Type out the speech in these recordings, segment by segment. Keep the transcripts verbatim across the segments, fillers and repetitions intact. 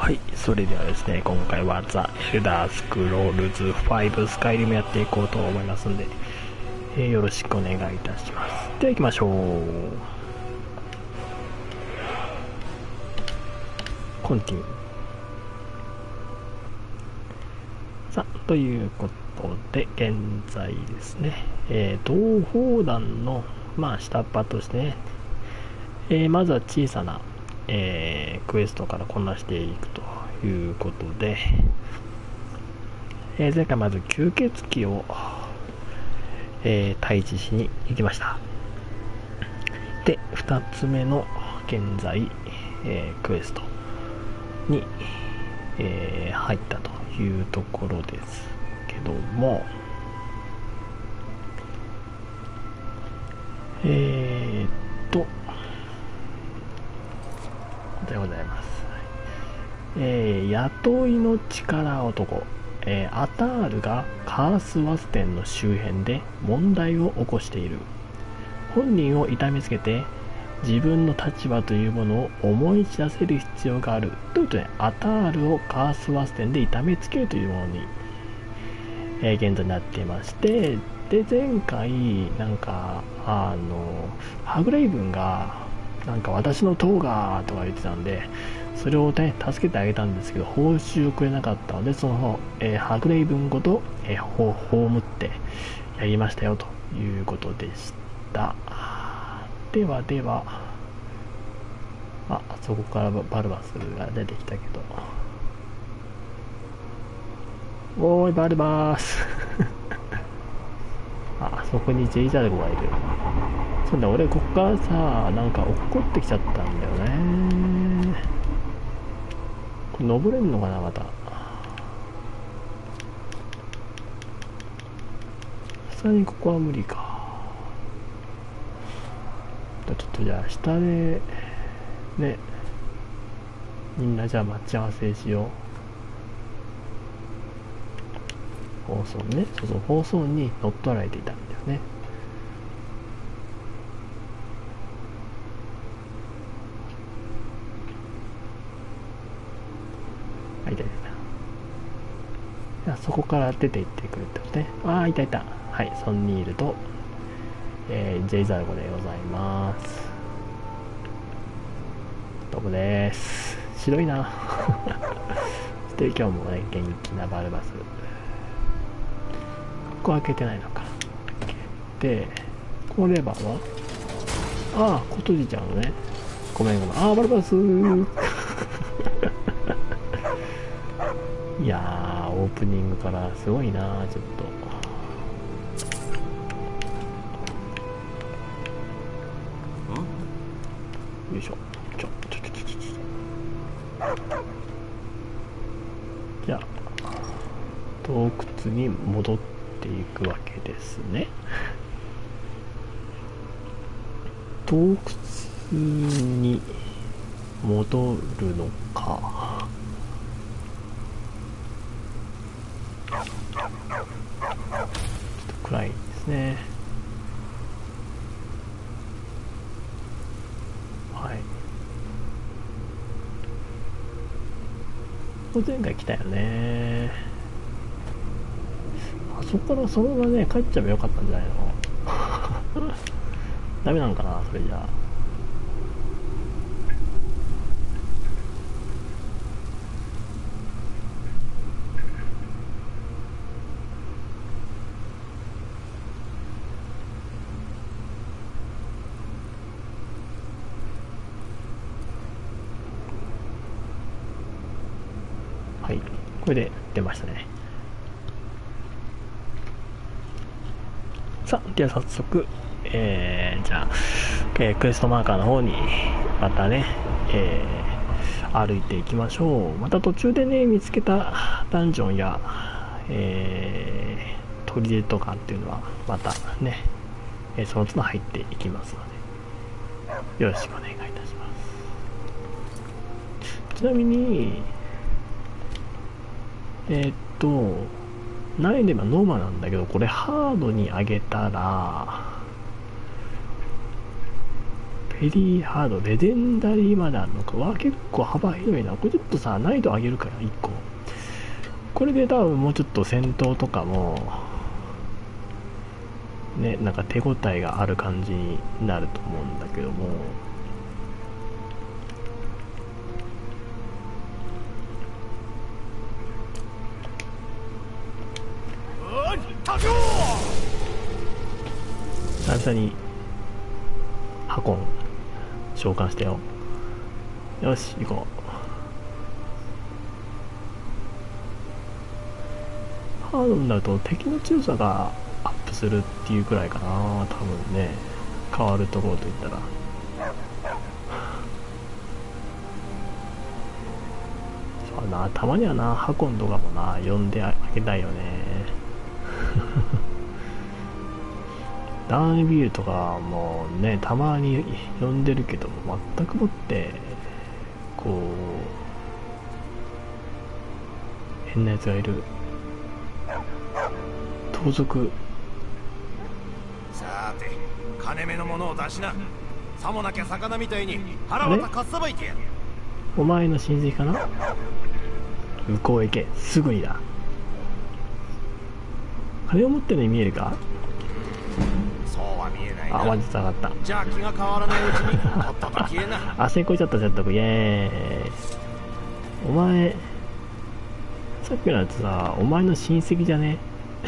はい、それではですね、今回はザ・エルダースクロールズファイブスカイリムやっていこうと思いますんで、えー、よろしくお願いいたします。では行きましょう。コンティニュー。さあ、ということで、現在ですね、えー、東方団の、まあ、下っ端としてね、えー、まずは小さな、えー、クエストからこなしていくということで、えー、前回まず吸血鬼を、えー、退治しに行きました。で、ふたつめの現在、えー、クエストに、えー、入ったというところですけども、えー、っとでございます。えー、雇いの力男、えー、アタールがカースワス店の周辺で問題を起こしている。本人を痛めつけて自分の立場というものを思い知らせる必要があるということで、アタールをカースワス店で痛めつけるというものに、えー、現在になっていまして、で前回なんかあのハグレイブンがなんか私の塔がとか言ってたんで、それをね助けてあげたんですけど報酬をくれなかったので、その、えー、ハグレイブンごと、えー、ほ葬ってやりましたよということでした。ではでは、あ、そこからバルバスが出てきたけど、おーいバルバスあ、そこにジェイザルゴがいる。そうだ、俺こっからさ、なんか落っこってきちゃったんだよね。これ登れんのかな、また。さすがにここは無理か。ちょっとじゃあ下でね、みんなじゃあ待ち合わせしよう。放送ね、そうそう、放送に乗っ取られていたんだよね。あ、いたいた。そこから出て行ってくるってことね。ああ、いたいた。はい、ソンニールと、えー、ジェイザルゴでございます。どうもです。白いなで今日もね、元気なバルバス。ここ開けてないのか。で、このレバーはああ、コトジちゃんのね。ごめんごめん。ああ、バルバスいやー、オープニングからすごいな、ちょっと。よいしょ。ちょ、ちょ、ちょ、ちょ、ちょ。じゃあ、洞窟に戻っていくわけですね。洞窟に戻るのか。ちょっと暗いですね。はい。前回来たよね。あそこからそのままね帰っちゃえばよかったんじゃないのダメなのかな、それじゃあ。はい、これで出ましたね。さあ、では早速、えー、じゃあ、えー、クエストマーカーの方にまたね、えー、歩いていきましょう。また途中でね見つけたダンジョンや、えー、砦とかっていうのはまたね、えー、その都度入っていきますのでよろしくお願いいたします。ちなみにえー、っと難易度今ノーマルなんだけど、これハードに上げたらペベリーハード、レジェンダリーまであるのか。わ、結構幅広いな。これちょっとさ、難易度上げるから、いっこ。これで多分もうちょっと戦闘とかも、ね、なんか手応えがある感じになると思うんだけども。久々にハコン召喚してよ。よし行こう。ハードになると敵の強さがアップするっていうくらいかな、多分ね。変わるところといったら、そうな、たまにはなハコンとかもな呼んであげたいよね。ダーンビールとかもね、たまに呼んでるけど全くもってこう変なやつがいる。盗賊。 さて金目のものを出しな。さもなきゃ魚みたいに腹渡かっさばいてやる。 お前の親戚かな。向こうへ行け、すぐにだ。金を持ってるのに見えるか。 そうは見えないな。 あ、マジ下がった。 じゃあ気が変わらないうちにとっとと消えな。 あ、成功しちゃった。説得イエーイ。お前さっきのやつさ、お前の親戚じゃね。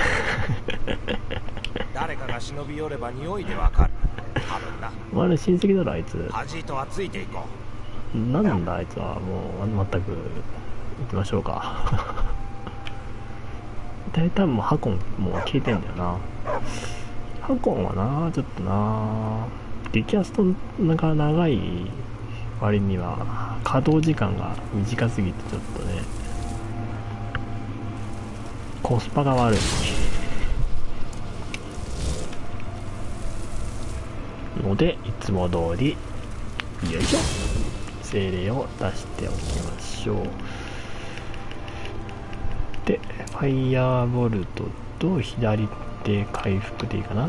誰かが忍び寄れば匂いでわかる。多分な。 お前の親戚だろあいつ。 アジトはついていこう。 なんなんだあいつは。もう全く行きましょうか。大体もうハコンもう消えてんだよな。ハコンはな、ちょっとな、激アストなんか長い割には稼働時間が短すぎてちょっとね、コスパが悪い。のでいつも通りよいしょ精霊を出しておきましょう。でファイヤーボルトと左手回復でいいかな。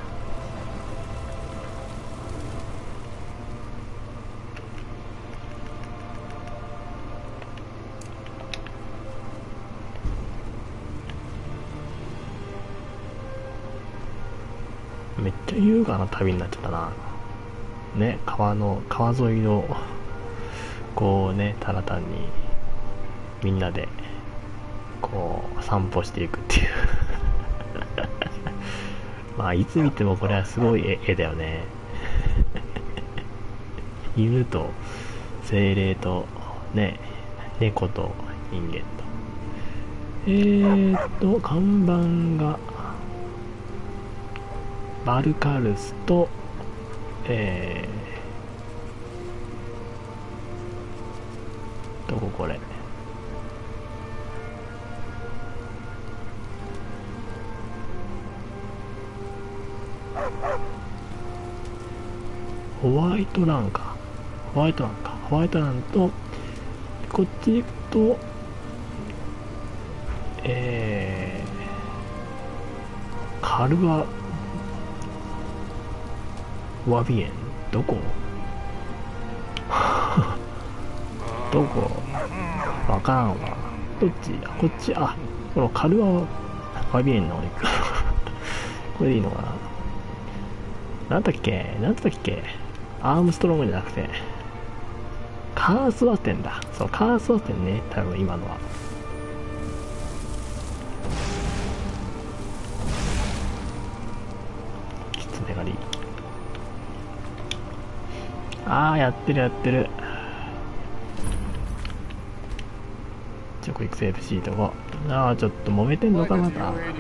めっちゃ優雅な旅になっちゃったな。ね、川の川沿いのこうね、ただ単にみんなでこう散歩していくっていう。まあいつ見てもこれはすごい絵、絵だよね。犬と精霊とね、猫と人間と、えーっと看板がバルカルスと、えー、どここれ、ホワイトランか、ホワイトランか、ホワイトランと、こっち行くと、えー、カルバワビエン、どこどこわからんわ。どっち、こっち、あ、このカルバワビエンの方に行く。これでいいのかな。なんだっけなんだっけアームストロングじゃなくてカースワテンだ。そう、カースワテンね、多分今のは。キツネ狩り。ああ、やってるやってる。直育 エフシー とか。ああ、ちょっと揉めてんのかまた。 先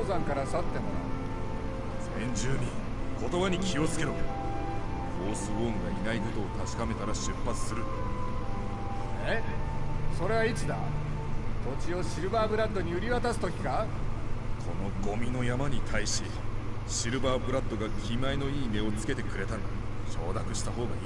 住民、言葉に気をつけろ。フォースウォーンがいないことを確かめたら出発する。え、それはいつだ。土地をシルバーブラッドに売り渡す時か。このゴミの山に対しシルバーブラッドが気前のいい値をつけてくれたんだ。承諾した方がいい。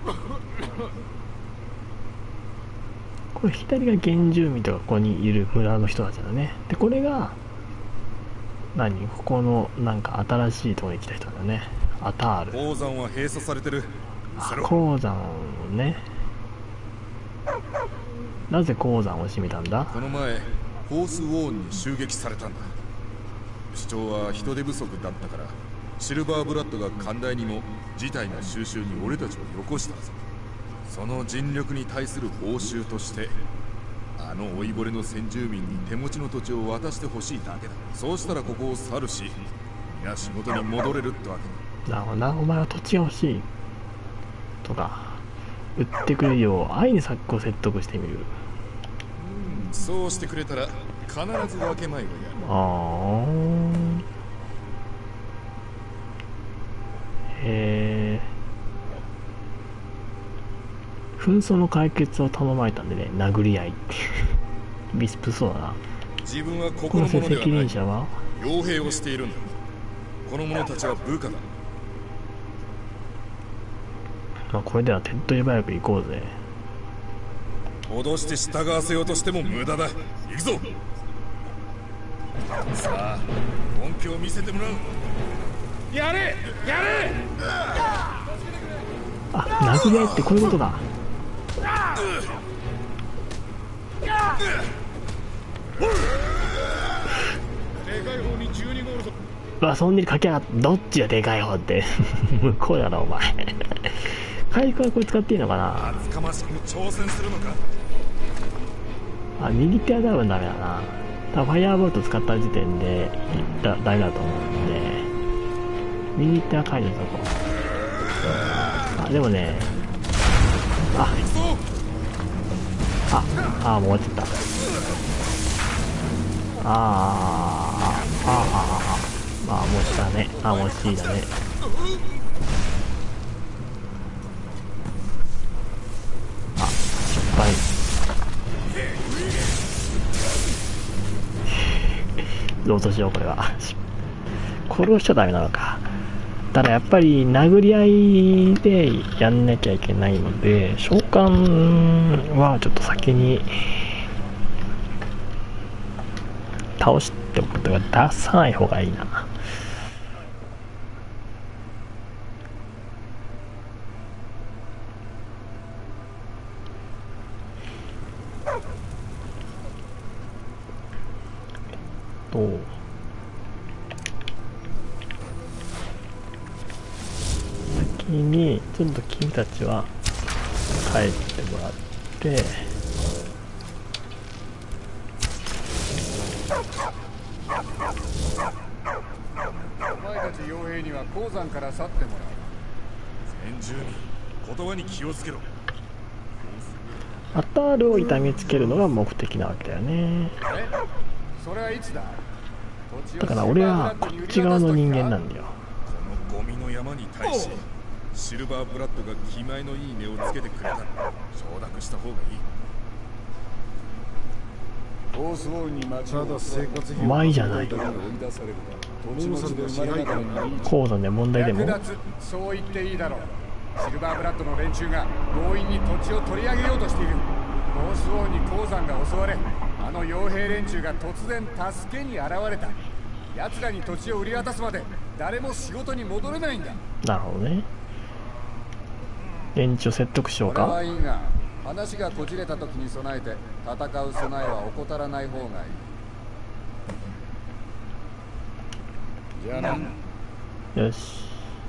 これ左が原住民とかここにいる村の人たちだね。でこれが何、ここのなんか新しいところに来た人だね。アタール。 鉱山は閉鎖されてる。 鉱山ね。なぜ鉱山を閉めたんだ？ この前ホースウォーンに襲撃されたんだ。主張は人手不足だったからシルバーブラッドが寛大にも事態の収拾に俺たちをよこしたはず。その尽力に対する報酬としてあの老いぼれの先住民に手持ちの土地を渡してほしいだけだ。そうしたらここを去るし皆仕事に戻れるってわけだ。 なるほどな。お前は土地が欲しいとか売ってくれるよう愛に作を説得してみる。 うん、そうしてくれたら必ず分け前をやる。 ああ、へえ。紛争の解決を頼まれたんでね、殴り合いってビスプそうだな。 自分はここのこのものでは責ない。 任者は傭兵をしているんだ。この者たちは部下だ。 まあこれでは手っ取り早く行こうぜ。 脅して従わせようとしても無駄だ。行くぞ。さあ本気を見せてもらう。やれやれ。 あ、殴り合いってこういうことだ。 でかい方にじゅうにゴールぞ。 うわ、そんなにかけやがって、どっちがでかい方って向こうやなお前回復はこれ使っていいのかな。 厚かましく挑戦するのか。 あ、右手は多分ダメだな。多分ファイヤーボルト使った時点でだダメだと思うんで右手は解除しとこう。あ、でもね、あああ、もう終わっちゃった。ああああああまあもうしだね。あ、もう C だね。あ、失敗どうとしよう。これは殺しちゃダメなのか。ただやっぱり殴り合いでやんなきゃいけないので召喚はちょっと先に倒しておくことが出さない方がいいな。と先にちょっと君たちは帰ってもらって、 お前たち傭兵には鉱山から去ってもらう。先住民、言葉に気をつけろ。 アタールを痛めつけるのが目的なわけだよね。 え、それはいつだ。 だから俺はこっち側の人間なんだよ。 このゴミの山に対しシルバーブラッドが気前のいい値をつけてくれたら承諾した方がいい。ホースウォールに町を生活費うまいじゃないか。鉱山で問題でもそう言っていいだろう。シルバーブラッドの連中が強引に土地を取り上げようとしている。ホースウォールに鉱山が襲われ、あの傭兵連中が突然助けに現れた。奴らに土地を売り渡すまで誰も仕事に戻れないんだ。 なるほどね。連中説得しようか。 これはいいが、話がこじれた時に備えて戦う備えは怠らない方がいい。じゃあな。 よし。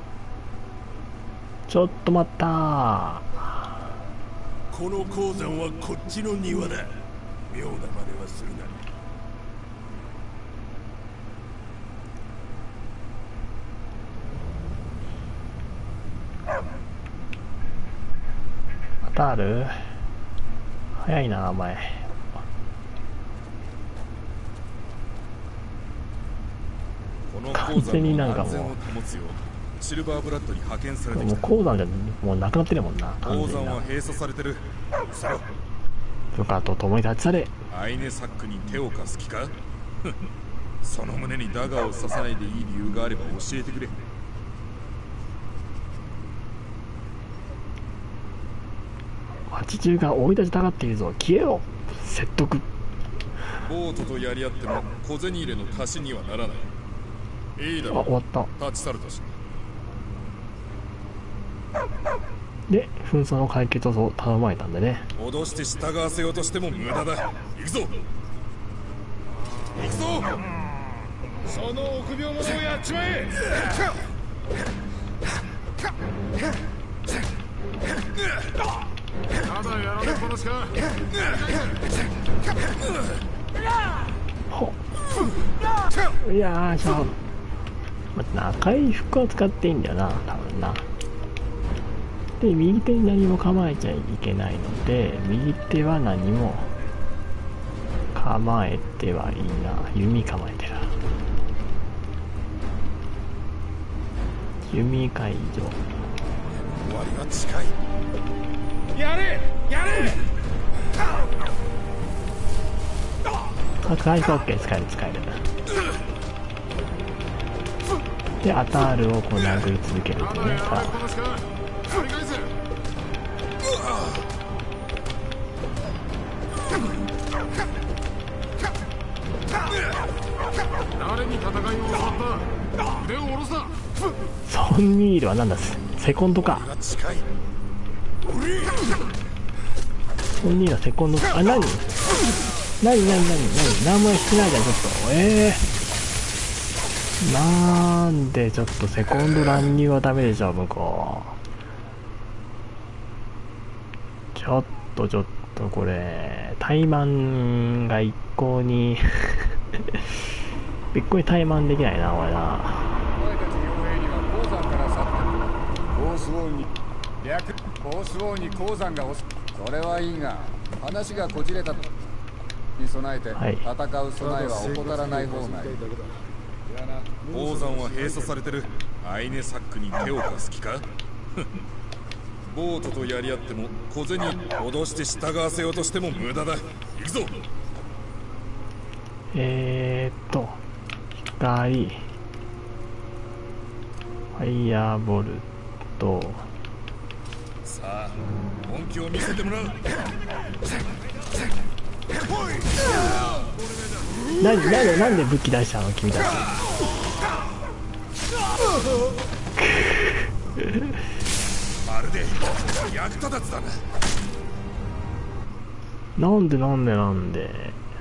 ちょっと待ったー。 この鉱山はこっちの庭だ。妙なまではするな。 アタール早いなお前。 この完全になんかもうシルバーブラッドに派遣されてきた。 もう鉱山じゃもうなくなってるもんな。 鉱山は閉鎖されてる。そろ部下と共に立ち去れ。 アイネサックに手を貸す気かその胸にダガーを刺さないでいい理由があれば教えてくれ。 八十が追い立ちたがっているぞ。消えろ。説得。 ボートとやり合っても小銭入れの足しにはならない。いいだあ、 ろう。 終わった。 立ち去るとし。 で紛争の解決を頼まれたんでね。 脅して従わせようとしても無駄だ。行くぞ行くぞ。その臆病者をやっちまえ。ただやられっぱなしか。 ほっいやーしょ、まあ、赤い服を使っていいんだよな多分な。で右手に何も構えちゃいけないので右手は何も構えてはいいな。弓構えてる。弓解除。 終わりが近い。やれやれ。 あ、回復 OK。 使える使える。でアタールをこう殴り続けるんでね。さあ誰に戦いを教わった。腕を下ろすな。 ソンニールはなんだ、セコンドか。ソンニールはセコンド。あ、何何何何何何何もしてないじゃんちょっと。えー、なんでちょっとセコンド乱入はダメでしょ向こう。ちょっとちょっとこれ怠慢が一向に一向に怠慢できないなこれな。 ボス王に略ボス王に鉱山が押す。それはいいが話がこじれたに備えて、はい、戦う備えは怠らない方がいい。鉱山は閉鎖されてる。アイネサックに手を貸す気か。ボートとやり合っても小銭脅して従わせようとしても無駄だ。行くぞ。 えーっと光ファイヤーボルト。 さあ本気を見せてもらう。 何なんでなんで武器出したの君たち。 まるで役立たずだな。 なんでなんでなんで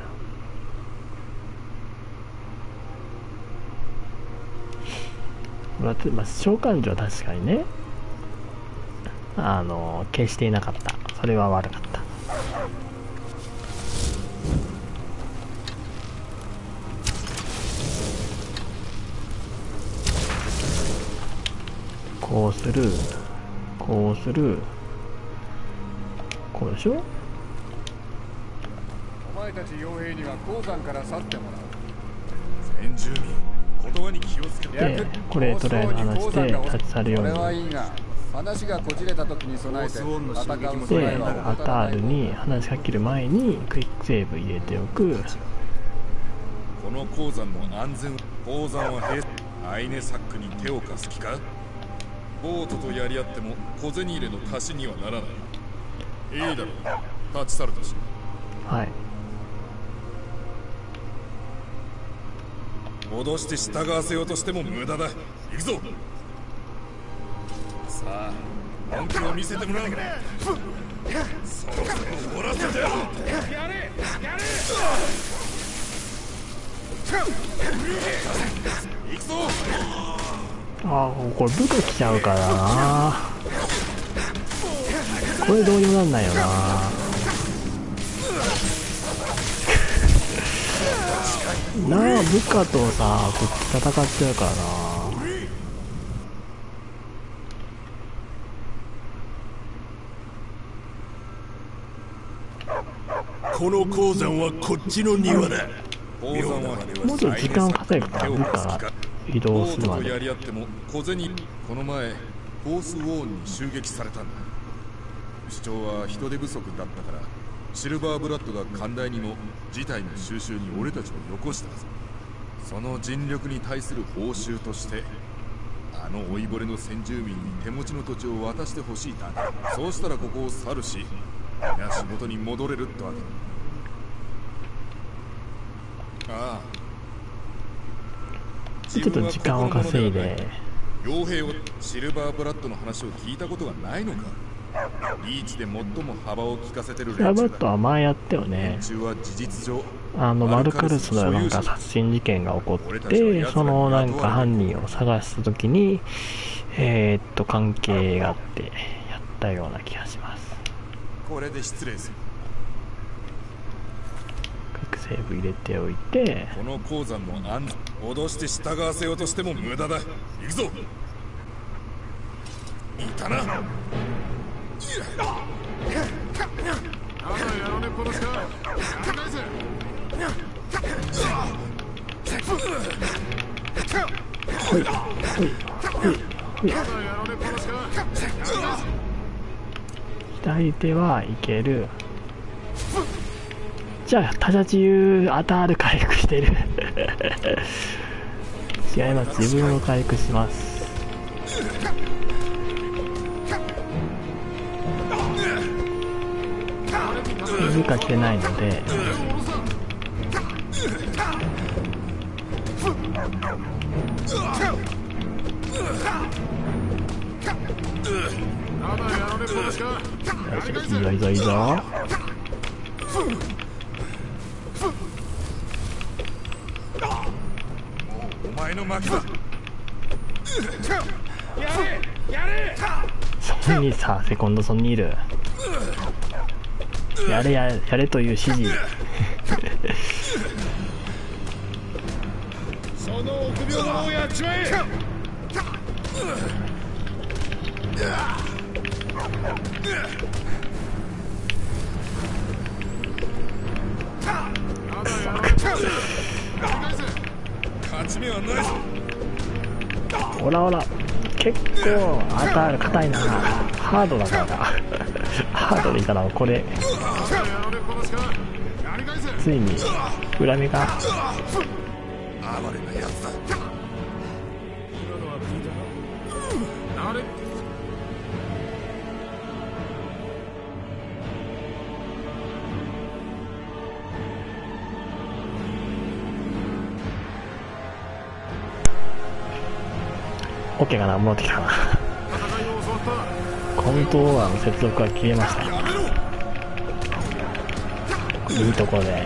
まあ、召喚獣は確かにねあの消していなかった。それは悪かった。こうするこうするこうでしょ。 お前たち傭兵には鉱山から去ってもらう。先住民言葉に気をつけて。 でこれとりあえず話して立ち去るように。 話がこじれた時に備えて戦う。 でアタールに話しかける前にクイックセーブ入れておく。 この鉱山の安全。鉱山は閉アイネサックに手を貸す気か。ボートとやり合っても小銭入れの足しにはならない。いいだろう。立ち去るとし。 はい。 脅して従わせようとしても無駄だ。行くぞ。さあ本気を見せてもらう。そろそろ終わらせてやる。やれやれ。行くぞ。 ああこれ武器来ちゃうからな。これどうにもなんないよな。なあ部下とさこっち戦っちゃうからな。 この鉱山はこっちの庭だ。 鉱山はもうちょっと時間を稼ぐから部下が移動するまで。 やり合っても小銭。この前フォースウォーンに襲撃されたんだ。主張は人手不足だったからシルバーブラッドが寛大にも事態の収拾に俺たちをよこしたはず。その尽力に対する報酬としてあの老いぼれの先住民に手持ちの土地を渡してほしいだ。そうしたらここを去るし皆仕事に戻れるってわけ。ああちょっと時間を稼いで。 傭兵をシルバーブラッドの話を聞いたことがないのか。 リーチで最も幅を利かせてるラバッ連中だ。 トは前やったよね。 連中は事実上あのマルカルスのなんか殺人事件が起こって、そのなんか犯人を探した時にえー、っと関係があってやったような気がします。 これで失礼する。 クイックセーブ入れておいて、 この鉱山の安全脅して従わせようとしても無駄だ。行くぞ。いたな。 ほいほいほいほい。左手はいける。じゃあ他者自由アタール回復してる違います、自分を回復します。水かけないのでいいぞいいぞいいぞ。 お前の負けだ。 ソンにさ、セコンドソンにいる。やれやれやれという指示その臆病をやっちまえ。勝ち目はないぞ。 ほらほら、結構アタール硬いな。ハードだからなハードでいいかな。これついに裏目が哀れなやつだ。今のは聞いたな。あれオッケーかな、戻ってきたかなコントローラーの接続が消えました。いいところで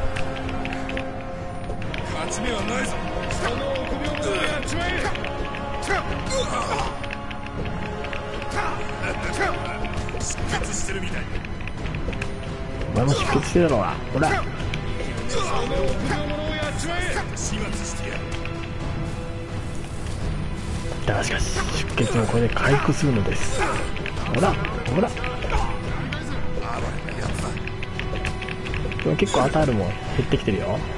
勝ち目はないぞ。その臆病者をやっちまえ。出血してるみたい。 お前も出血してるだろうが。ほら、 その臆病者をやっちまえ。始末してやる。 だがしかし出血もこれで回復するのです。ほらほら、でも結構アタールも減ってきてるよ。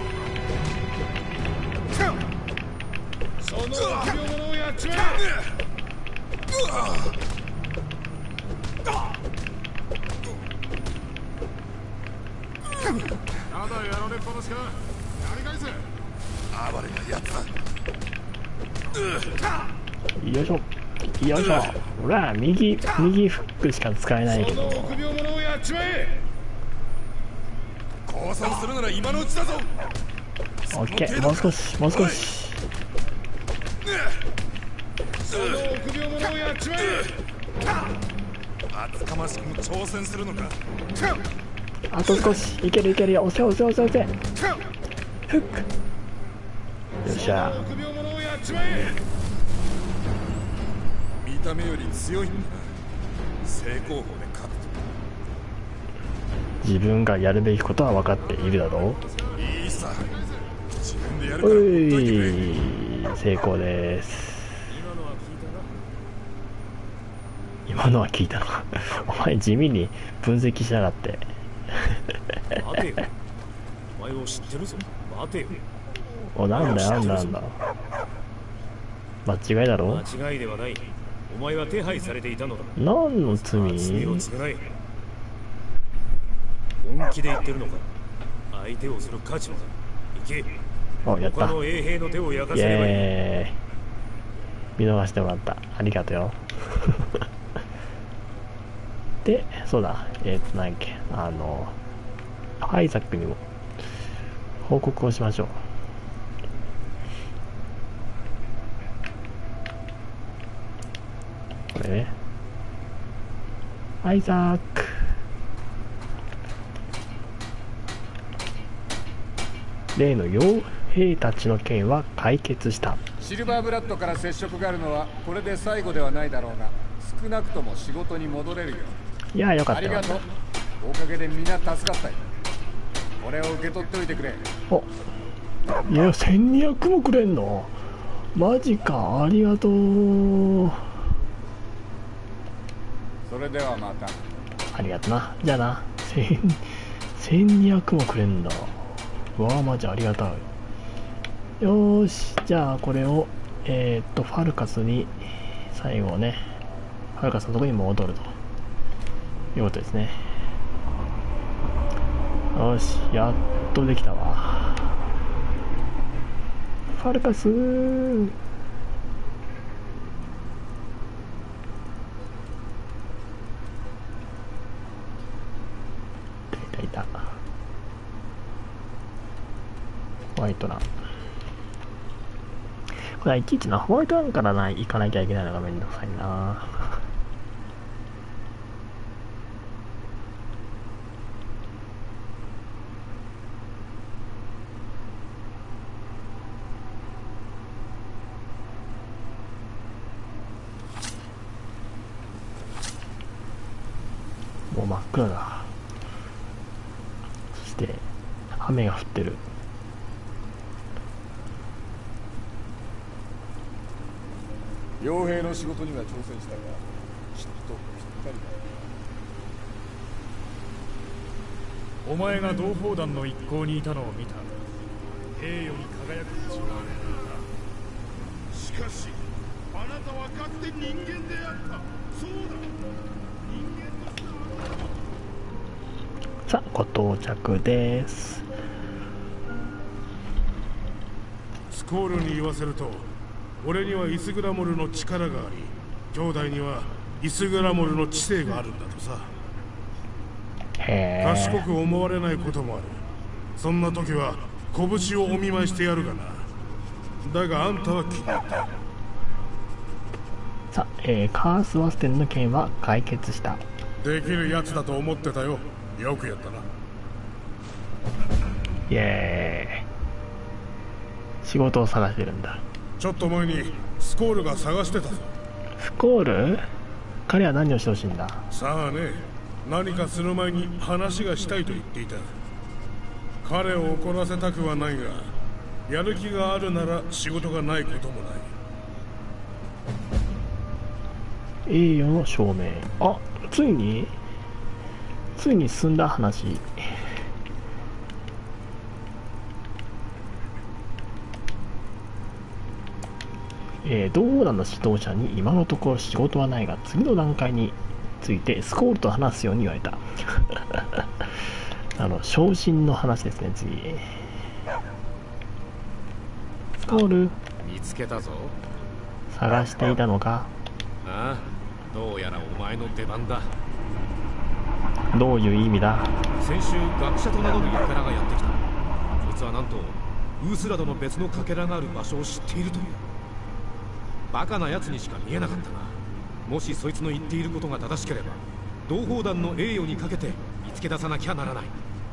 その臆病者をやっちまえ。まだやられっぱなしか。やり返せ。暴れなやつだ。 よいしょよいしょ。ほら、右右フックしか使えないけど。 その臆病者をやっちまえ。降参するなら今のうちだぞ。 オッケー、もう少しもう少し。 その臆病者をやっちまえ。厚かましくも挑戦するのか。 あと少し、いけるいけるよ。押せ押せ押せ押せ。フック。よっしゃ。 臆病者をやっちまえ。見た目より強いんだな。正攻法で勝つ。 自分がやるべきことは分かっているだろう。いいさ。自分でやるう。 から。 おい、成功です。今のは聞いたのお前地味に分析しやがって待てよ、お前を知ってるぞ。待てよ。 お、なんだなんだなんだ、間違いだろ。 間違いではない。お前は手配されていたのだ。 何の罪？ 罪を償え。本気で言ってるのか。相手をする価値は行け。 お、やった。 他の衛兵の手を焼かイせればいい。 エーイ、見逃してもらった、ありがとうよで、そうだ、えっ、ー、と何やっけ、あのアイザックにも報告をしましょう。これね、 アイザーク。例の傭兵たちの件は解決した。 シルバーブラッドから接触があるのはこれで最後ではないだろうが、少なくとも仕事に戻れるよ。 いや、よかったよ。 ありがとう。おかげでみんな助かったよ。これを受け取っておいてくれ。 お、いや、せんにひゃくもくれんの？マジか、ありがとう。 それではまた。 ありがとな。じゃあな。せんにひゃくもくれんだ。わあ、マジありがたい。よーし、じゃあこれをえー、っとファルカスに最後ね、ファルカスのところに戻るということですね。よし、やっとできたわ。ファルカスー。いたいたいた。ホワイトラン。これはいちいちな、ホワイトランからな行かなきゃいけないのがめんどくさいな。もう真っ暗だ。そして雨が降ってる。 傭兵の仕事には挑戦したが、きっとぴったりだ。 お前が同胞団の一行にいたのを見た。栄誉に輝く道を歩んでいた。 しかしあなたはかつて人間であった。そうだ、人間とさあ、ご到着です。 スコールに言わせると、俺にはイスグラモルの力があり、兄弟にはイスグラモルの知性があるんだとさ。 へー。 賢く思われないこともある。そんな時は拳をお見舞いしてやるがな。だがあんたは気に入った。 さあ、えー、カースワステンの件は解決した。 できるやつだと思ってたよ。よくやったな。 イエーイ。仕事を探してるんだ。 ちょっと前にスコールが探してたぞ。 スコール？彼は何をしてほしいんだ？ さあね、何かする前に話がしたいと言っていた。彼を怒らせたくはないが、やる気があるなら仕事がないこともない。 栄誉の証明。あ、ついについに進んだ話。えー、同胞団の指導者に今のところ仕事はないが、次の段階についてスコールと話すように言われた。あの昇進の話ですね。次スコール見つけたぞ。 探していたのか。 ああ、どうやらお前の出番だ。 どういう意味だ。 先週学者と名乗る輩がやってきた。こいつはなんとウースラドの別のかけらがある場所を知っているという。バカな奴にしか見えなかったが、もしそいつの言っていることが正しければ、同胞団の栄誉にかけて見つけ出さなきゃならない。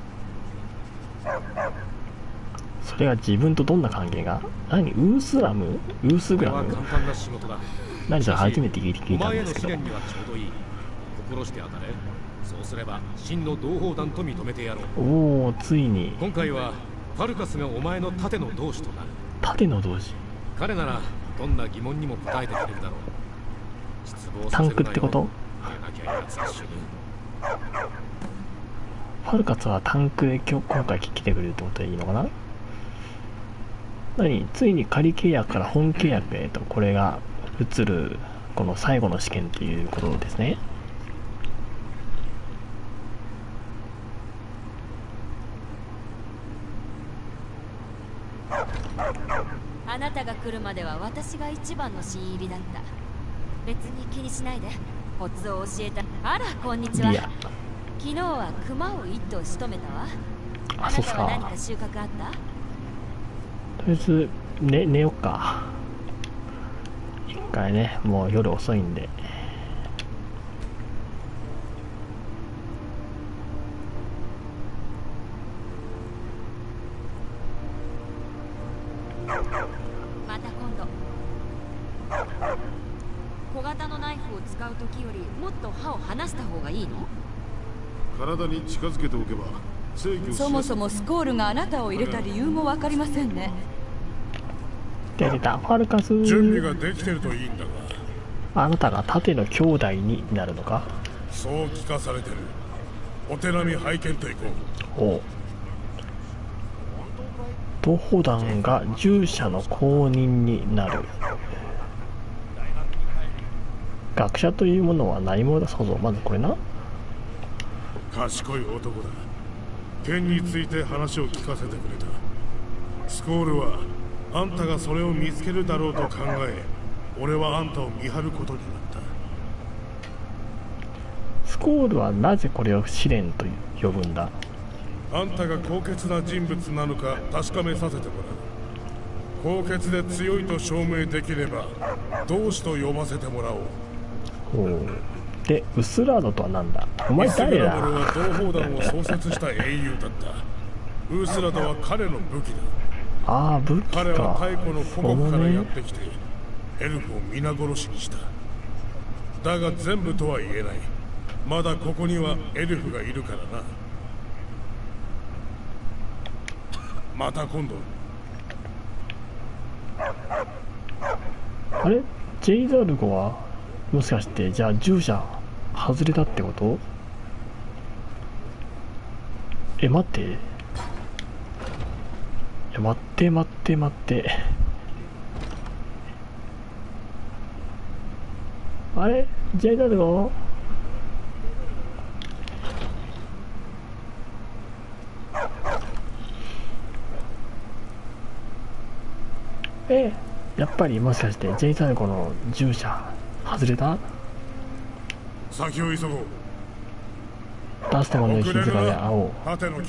それが自分とどんな関係が？何？ウースラム？ウースグラム？ これは簡単な仕事だ。 何それ、初めて聞いたお前へんですけど。 の試練にはちょうどいい。心して当たれ。そうすれば真の同胞団と認めてやろう。 おお、ついに。 今回はファルカスがお前の盾の同志となる。 盾の同志。 彼ならどんな疑問にも答えてくれるだろう。失望タンさせるなよ。 クってこと？ 出なきゃ奴が死ぬ。 ファルカスはタンクで今日今回来てくれるってことでいいのかな。何？ついに仮契約から本契約へとこれが移る、この最後の試験っていうことですね。 あなたが来るまでは私が一番の新入りだった。別に気にしないで。コツを教えた。あら、こんにちは。 リア。 昨日は熊を一頭仕留めたわ。 あ、 あなそうっすか。 たは何か収穫あった？ とりあえず、ね、寝よっか。一回ね、もう夜遅いんで。 また今度。小型のナイフを使う時よりもっと刃を離した方がいいの？ 体に近づけておけば制御しそもそもスコールがあなたを入れた理由も分かりませんね。 出てたファルカス。 準備ができてるといいんだが。 あなたが盾の兄弟になるのか？ そう聞かされてる。お手並み拝見といこう。 おう。徒歩団が従者の公認になる。学者というものは何者だ。そうそう、まずこれな。 賢い男だ。剣について話を聞かせてくれた。スコールはあんたがそれを見つけるだろうと考え、俺はあんたを見張ることになった。 スコールはなぜこれを試練と呼ぶんだ？ あんたが高潔な人物なのか確かめさせてもらう。高潔で強いと証明できれば同志と呼ばせてもらおう。 ほう。で、ウスラードとは何だ？お前誰だ？ ウスラドルは同胞団を創設した英雄だった。ウスラドは彼の武器だ。 ああ、武器か。 彼は太古の古国からやっね、 てきてエルフを皆殺しにした。だが全部とは言えない。まだここにはエルフがいるからな。また今度。 あれジェイザルゴはもしかしてじゃあ従者外れたってこと？え、待って。いや、待って待って待って。あれジェイザルゴ？え、やっぱりもしかしてジェイザルゴの従者外れた？ 先を急ごう。 ラストマンの息遣いで会おう。 盾の兄弟。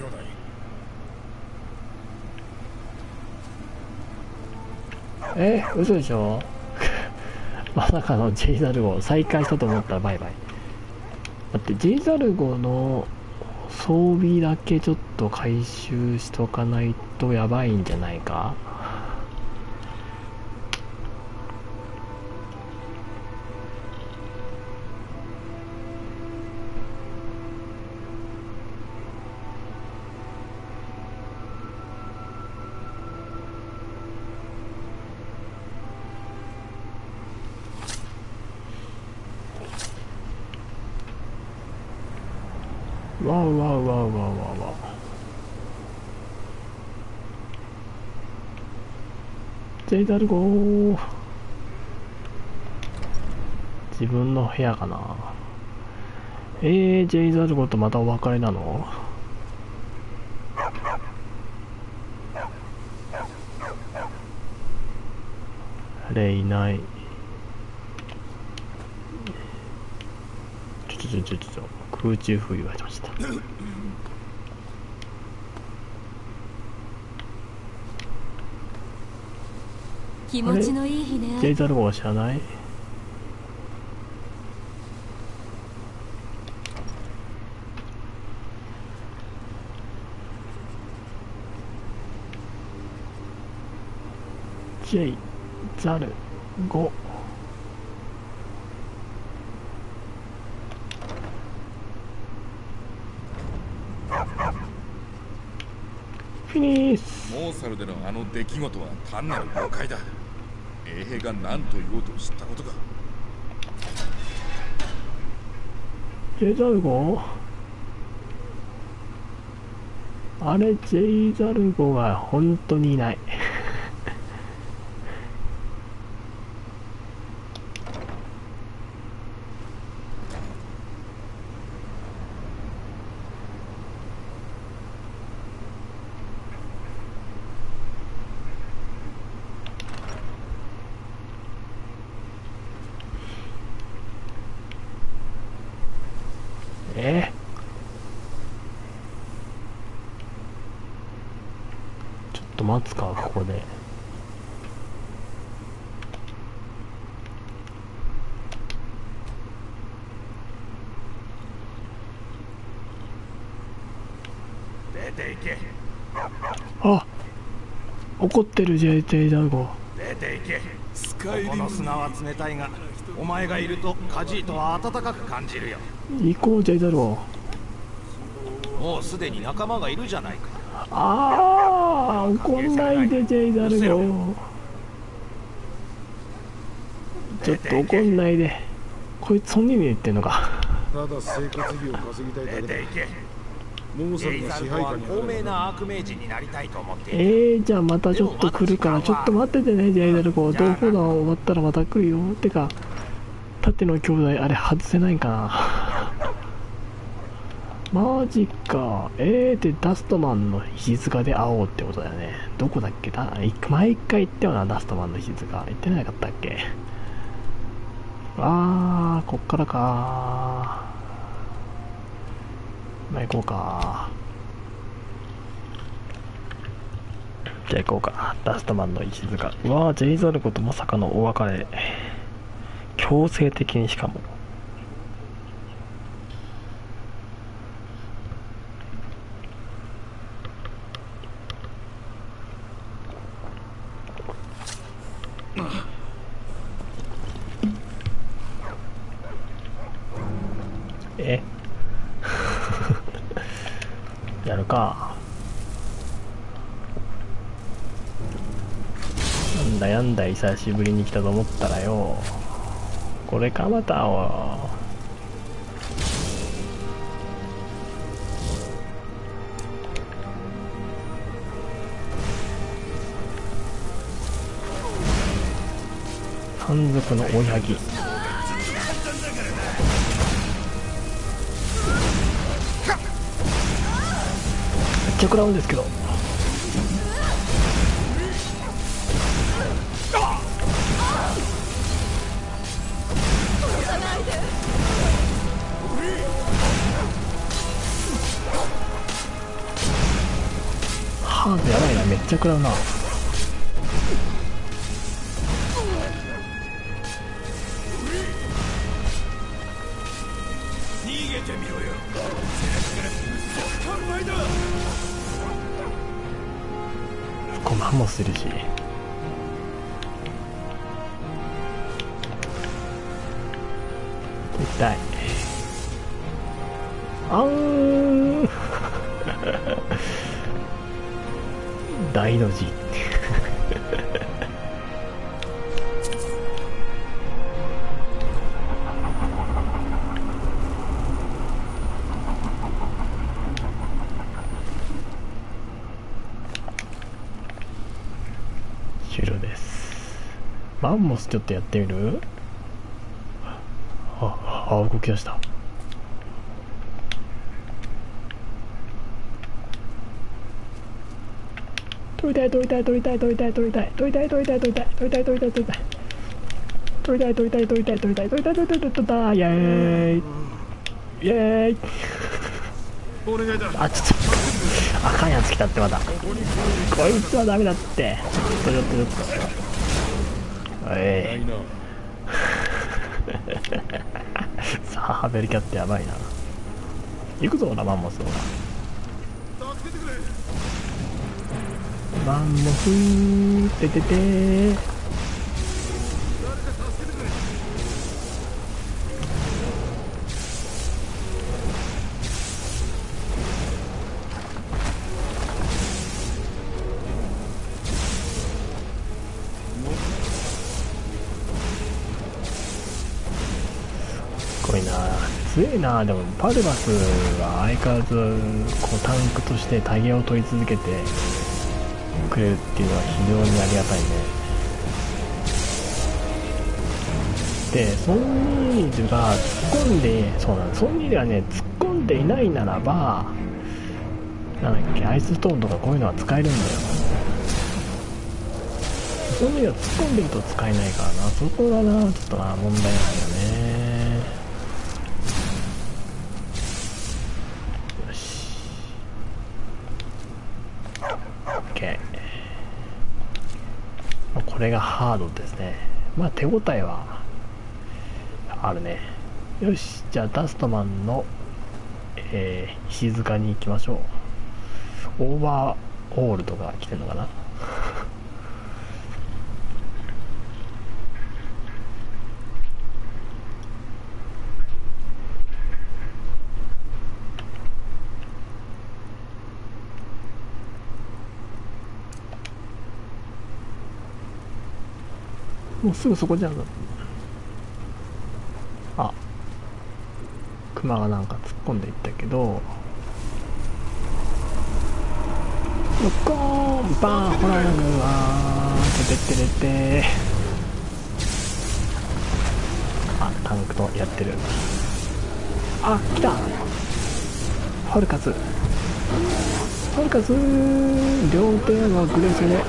え、嘘でしょ？まさかのジェイザルゴ再開したと思ったらバイバイ。だってジェイザルゴの装備だけちょっと回収しとかないとやばいんじゃないか？わうわうわうわうわうわ。ジェイザルゴー。自分の部屋かな。えー、ジェイザルゴとまたお別れなの？レイない。ちょちょちょちょちょ空中浮遊がしました。 気持ちのいい日ね。 ジェイザルゴは知らない？ジェイザルゴ。フィニッシュ。 モーサルでのあの出来事は単なる誤解だ。衛兵が何と言おうと知ったことか。 ジェイザルゴ？あれ、ジェイザルゴが本当にいない。えー、ちょっと待つか、ここで。 出ていけ。 あ、 怒ってる ジェイジェイ ダルゴ。 出て行け。この砂は冷たいが、お前がいるとカジートは暖かく感じるよ。 行こう ジェイ ダルゴ。 もうすでに仲間がいるじゃないか。 ああ、怒んないで ジェイ ダルゴ。ちょっと怒んないで。こいつそんなに言ってんのか。 ただ生活費を稼ぎたいだけだ。 出て行け。 モーさんが支配下にある。 高名な悪名人になりたいと思っている。 えー、じゃあまたちょっと来るからちょっと待っててね、ジェイダルゴ。同胞団終わったらまた来るよ。てか縦の兄弟あれ外せないかな。マジか。えー、でダストマンの石塚で会おうってことだよね。どこだっけだ、毎回行ったよな、ダストマンの石塚。行ってなかったっけ。あー、こっからかー。まあ行こうか。じゃあ行こうか。ダストマンの石塚。うわー、ジェイザルゴとまさかのお別れ。強制的にしかも。えやるか。なんだやんだ久しぶりに来たと思ったらよ、これかまたを。山賊の追いはぎ。めっちゃ食らうんですけど。ハードやばいな、めっちゃ食らうな。 逃げてみろよ。 コマもするし。痛い。あー大の字。終了です。マンモスちょっとやってみる？あ、あ、動き出した。取りたい取りたい取りたい取りたい取りたい取りたい取りたい取りたい取りたい取りたい取りたい取りたい取りたい取りたい取りたい取りたい取りたい取りたい取りたい。イエーイイエーイ。 お願いだ。 あ、ちょっとあかんやつ来たってまた。こいつはダメだって。ちょっとちょっとちょっと。えいさあハベルキャットやばいな。行くぞラマンモス。マンモスーてててー。すごいな、強いな。でもパルバスは相変わらずこうタンクとしてタゲを取り続けてくれるっていうのは非常にありがたいね。でソンニールが突っ込んで、そうなんです、ソンニールがね突っ込んでいないならば、なんだっけ、アイスストーンとかこういうのは使えるんだよ。ソンニールが突っ込んでると使えないからな、そこがなちょっとな問題なんだよね。よし OK、これがハードですね。まあ手応えはあるね。よし、じゃあダストマンの、えー、石塚に行きましょう。オーバーオールとか来てるのかな。 もうすぐそこじゃん。あ、熊がなんか突っ込んでいったけど、ロッコーンバーンホラームはてててれて。あ、タンクとやってる。あ、来た。ホルカスホルカス両手のグレスね。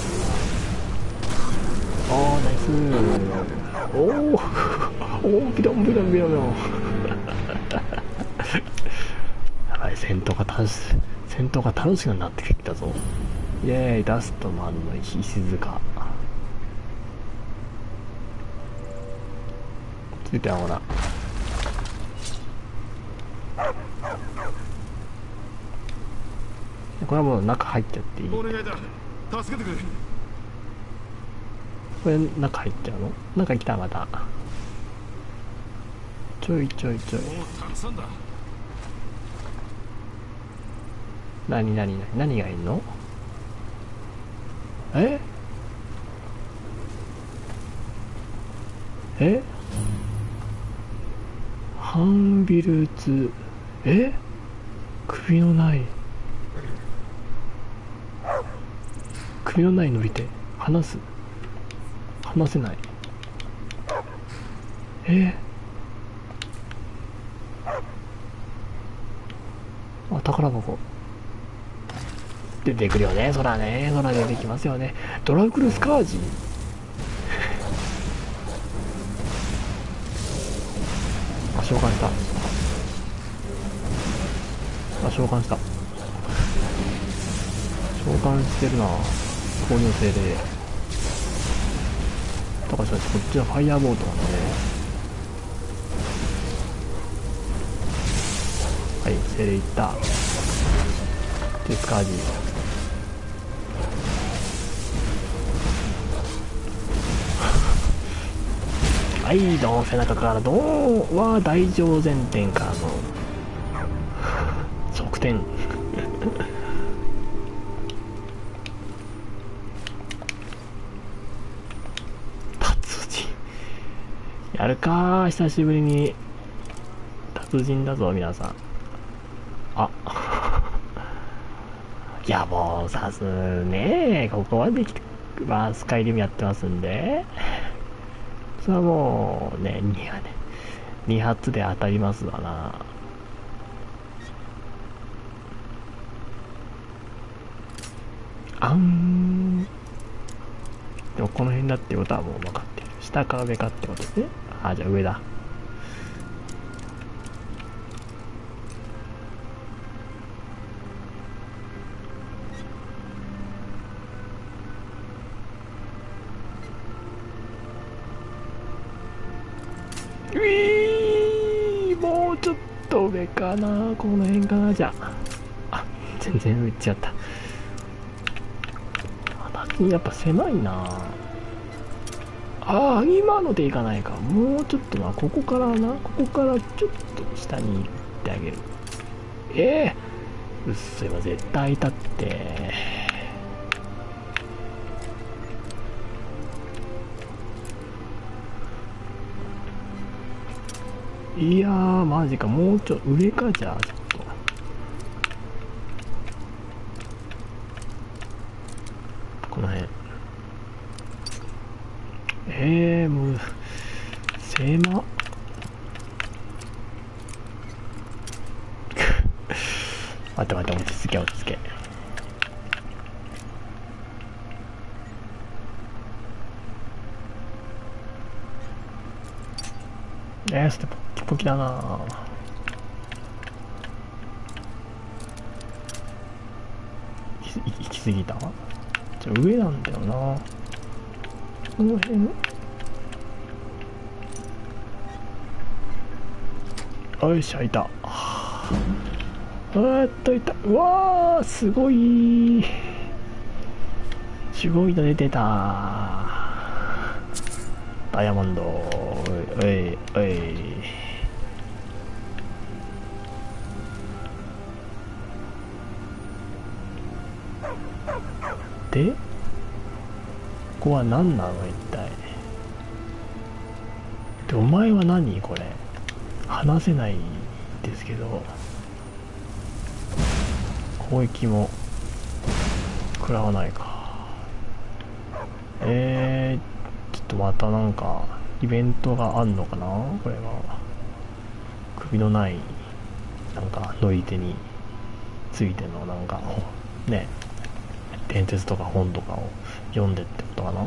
おー、ナイスー。おーおー、ビロンビロンビロンビロンやばい、戦闘が楽し戦闘が楽しくなってきたぞ。イエーイ、ダストマンの石塚。ついてはほら、これはもう中入っちゃっていい。 お願いだ、助けてくれ。 これ中入っちゃうの？中来た。またちょいちょいちょい。 もうたくさんだ。 何何何何がいんの？ええハンビルツ、え首のない首のない乗り手、離す離せない。えー、あ、宝箱出てくるよね。そらね、そら出てきますよね。ドラクルスカージあ、召喚した。あ、召喚した。召喚してるな。投入性でだからこっちはファイヤーボートなんで、はい、精霊いったデスカージ。はい、ドン背中からドンは大乗前転からの側転やるかー、久しぶりに達人だぞ皆さん。あいやもうさすねー、ここまで来て、まあスカイリムやってますんで、それはもうね、にはねに発で当たりますわな。あんでもこの辺だってことはもう分かってる。下か上かってことですね。あ、じゃあ上だ。ういー、もうちょっと上かな、この辺かな。じゃあ、あ、全然上行っちゃった。やっぱ狭いな。ああ、今のでいかないか。もうちょっとな、ここからな、ここからちょっと下に行ってあげる。ええー、うっそ、今絶対いたって。いやー、マジか。もうちょっと上か。じゃあちょっとこの辺。えー、もう狭っ待って待って、落ち着け落ち着け。えー、ステポキポキだな。行き過ぎた。じゃ上なんだよな、この辺。よいしょ、いた。あーっといた。うわー、すごい。 すごいの出てた。ダイヤモンド。おいおい。で、ここは何なの一体。で、お前は何これ。話せないですけど、攻撃も食らわないか。えー、ちょっとまたなんかイベントがあんのかなこれは。首のないなんか乗り手についてのなんかね、伝説とか本とかを読んでってことかな。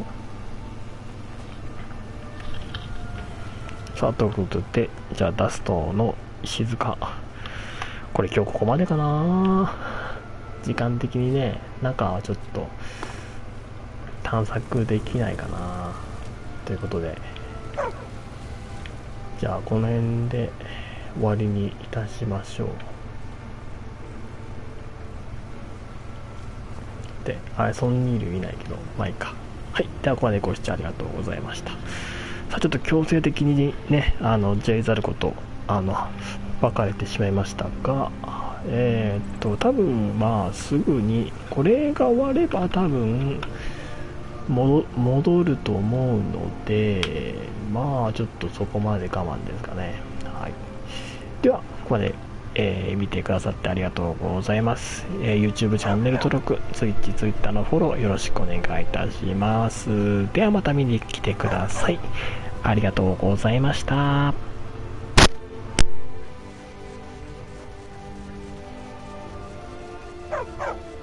さあ、ということで、じゃあダストの静か、これ今日ここまでかな。時間的にね、中はちょっと探索できないかなということで、じゃあこの辺で終わりにいたしましょう。で、あれソンニールいないけどまあいいか。はい、ではここまでご視聴ありがとうございました。さあ、ちょっと強制的にね、あのジェイザルコとあの別れてしまいましたが、えー、っと多分まあすぐにこれが終われば多分戻ると思うので、まあちょっとそこまで我慢ですかね。はい、ではここまで、えー、見てくださってありがとうございます。えー、YouTube チャンネル登録、Twitch、Twitter のフォローよろしくお願いいたします。ではまた見に来てください。ありがとうございました。 Oh!